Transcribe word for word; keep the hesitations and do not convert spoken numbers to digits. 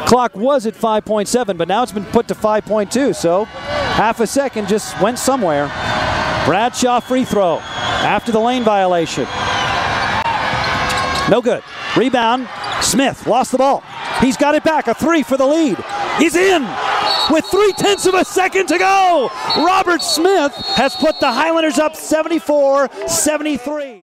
Clock was at five point seven, but now it's been put to five point two, so half a second just went somewhere. Bradshaw free throw after the lane violation. No good. Rebound. Smith lost the ball. He's got it back. A three for the lead. He's in with three-tenths of a second to go. Robert Smith has put the Highlanders up seventy-four seventy-three.